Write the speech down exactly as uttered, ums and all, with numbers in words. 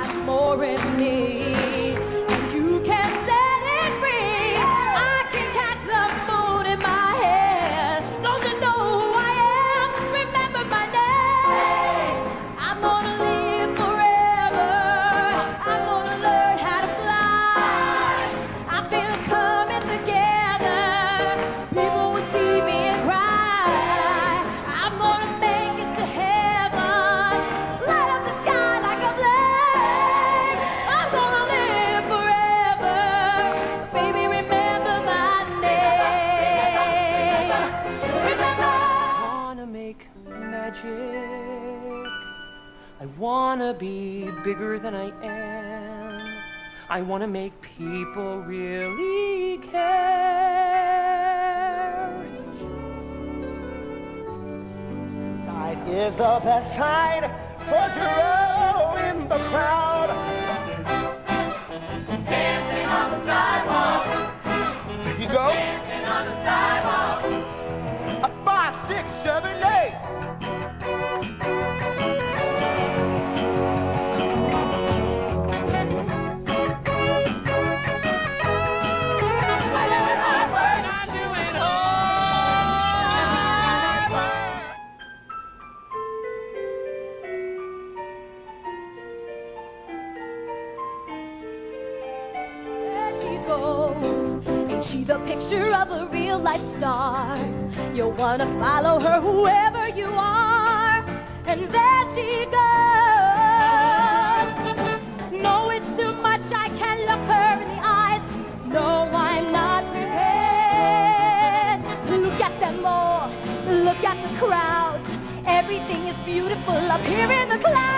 much more in me. And you can set it free. I can catch the moon in my head. Don't you know who I am? Remember my name. I'm gonna live forever. I'm gonna learn how to fly. I feel it coming together. People will see me and cry. I'm gonna make it to heaven. Light up the sky like a flame. I'm gonna live forever. So baby, remember my name. Remember. I wanna make magic. I wanna be bigger than I am. I wanna make people really care. Side is the best side. Put your row in the crowd. Dancing on the sidewalk. Here you go. Dancing on the sidewalk. A five, six, seven, eight. There she goes. Ain't she the picture of a real life star? You'll wanna follow her whoever you are. And there she goes. No, it's too much, I can't look her in the eyes. No, I'm not prepared. Look at them all, look at the crowds. Everything is beautiful up here in the clouds.